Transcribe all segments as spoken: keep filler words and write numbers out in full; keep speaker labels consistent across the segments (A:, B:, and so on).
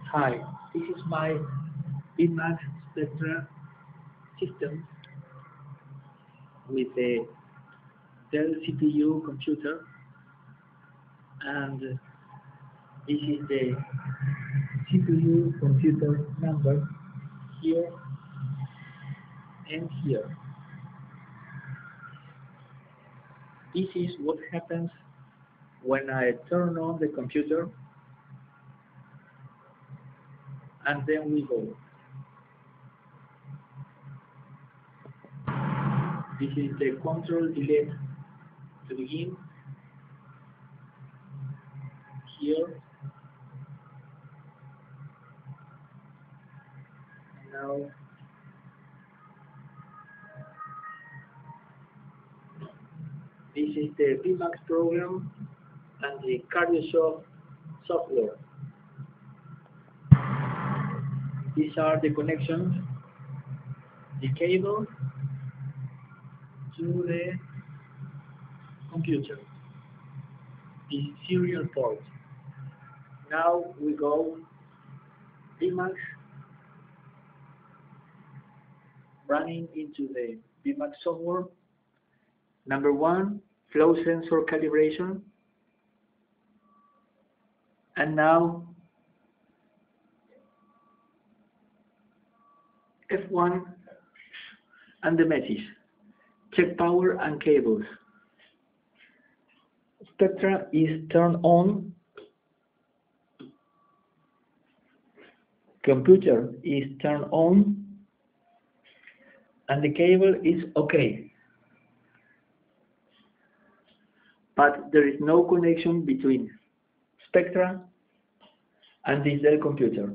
A: Hi, this is my BMAX Spectra system with a Dell C P U computer, and this is the C P U computer number here and here. This is what happens when I turn on the computer, and then we go. This is the control delete to begin here. Now this is the BMAX program and the CardioSoft software. These are the connections, the cable to the computer, the serial port. Now we go BMAX running into the BMAX software. Number one, flow sensor calibration. And now F one and the message. Check power and cables. Spectra is turned on. Computer is turned on. And the cable is okay. But there is no connection between Spectra and this Dell computer.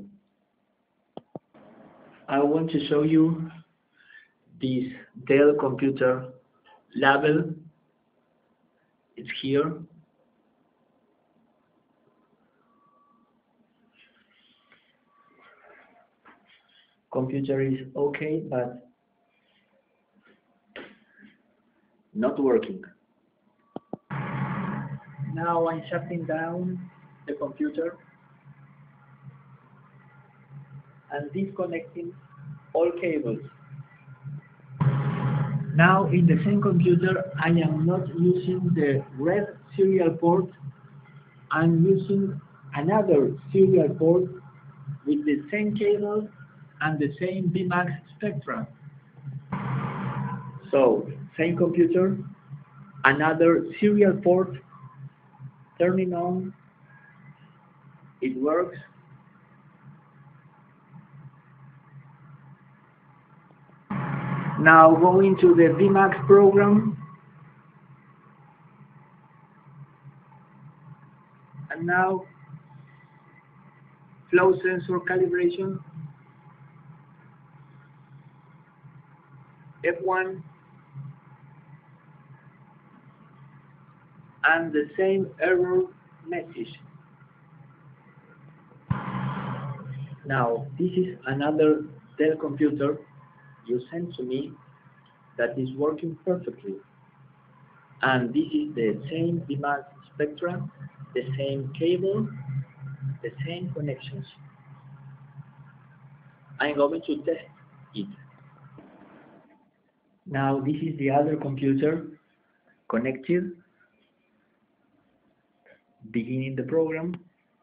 A: I want to show you this Dell computer label. It's here. Computer is okay, but not working. Now I'm shutting down the computer and disconnecting all cables. Now in the same computer I am not using the red serial port, I'm using another serial port with the same cable and the same BMAX Spectra. So, same computer, another serial port, turning on, it works. Now going to the BMAX program, and now flow sensor calibration, F one, and the same error message. Now this is another Dell computer you sent to me that is working perfectly, and this is the same BMAX Spectra, the same cable, the same connections. I'm going to test it. Now this is the other computer connected, beginning the program.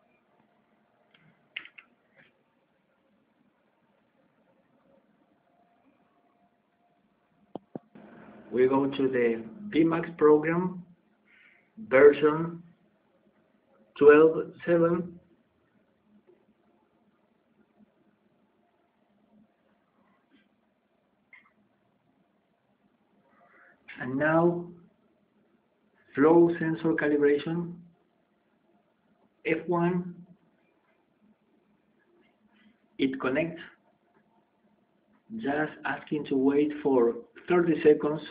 A: We go to the BMAX program, version twelve point seven. And now, flow sensor calibration, F one, it connects, just asking to wait for thirty seconds.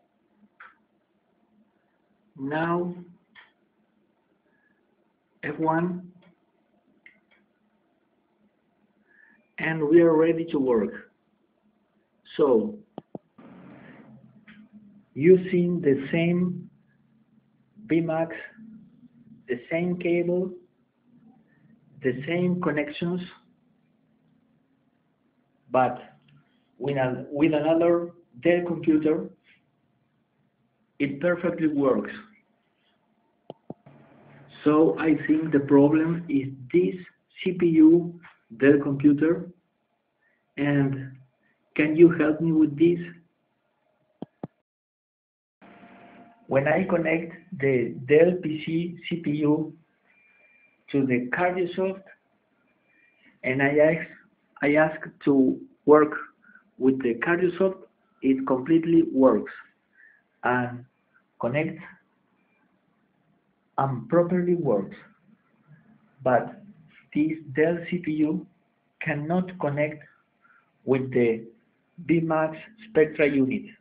A: Now, F one, and we are ready to work. So, using the same BMAX, the same cable, the same connections, but with, an, with another Dell computer, it perfectly works. So I think the problem is this C P U Dell computer, and can you help me with this? When I connect the Dell P C C P U to the Cardiosoft and I ask, I ask to work with the Cardiosoft, it completely works and connects and properly works. But this Dell C P U cannot connect with the B MAX Spectra unit.